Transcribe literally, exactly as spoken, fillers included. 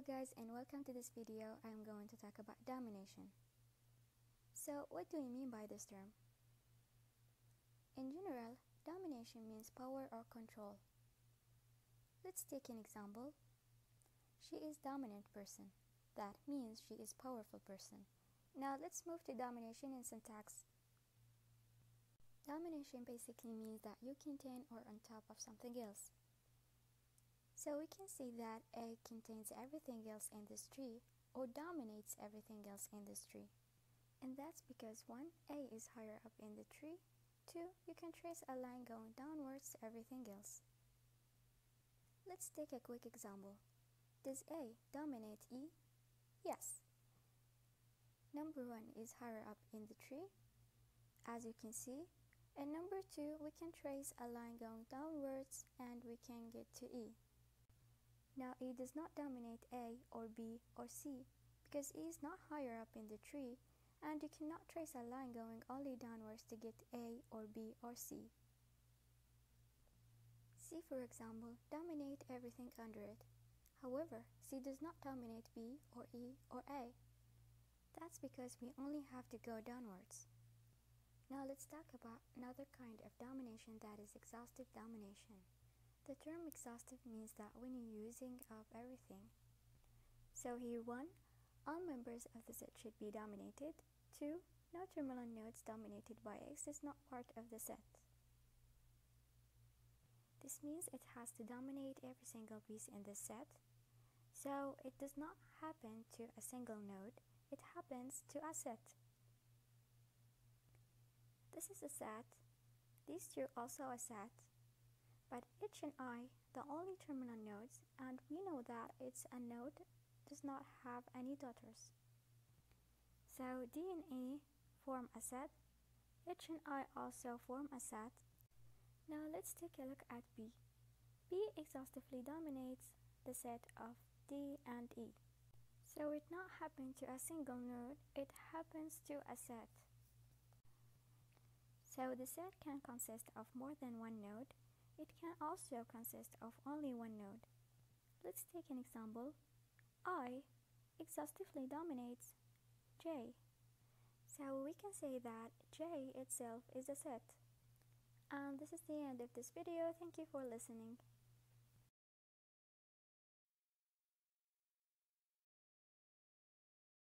Hello guys, and welcome to this video. I'm going to talk about domination. So what do we mean by this term? In general, domination means power or control. Let's take an example. She is dominant person. That means she is powerful person. Now let's move to domination in syntax. Domination basically means that you contain or on top of something else. So we can say that A contains everything else in this tree or dominates everything else in this tree. And that's because one, A is higher up in the tree. Two, you can trace a line going downwards to everything else. Let's take a quick example. Does A dominate E? Yes. Number one is higher up in the tree, as you can see. And number two, we can trace a line going downwards and we can get to E. Now E does not dominate A or B or C because E is not higher up in the tree and you cannot trace a line going only downwards to get A or B or C. C, for example, dominate everything under it. However, C does not dominate B or E or A. That's because we only have to go downwards. Now let's talk about another kind of domination, that is exhaustive domination. The term exhaustive means that when you're using up everything. So here one, all members of the set should be dominated. Two, no terminal nodes dominated by X is not part of the set. This means it has to dominate every single piece in the set. So it does not happen to a single node, it happens to a set. This is a set, these two also a set. But H and I, the only terminal nodes, and we know that it's a node, does not have any daughters. So D and E form a set, H and I also form a set. Now let's take a look at B. B exhaustively dominates the set of D and E. So it not happen to a single node, it happens to a set. So the set can consist of more than one node. It can also consist of only one node. Let's take an example. I exhaustively dominates J. So we can say that J itself is a set. And this is the end of this video. Thank you for listening.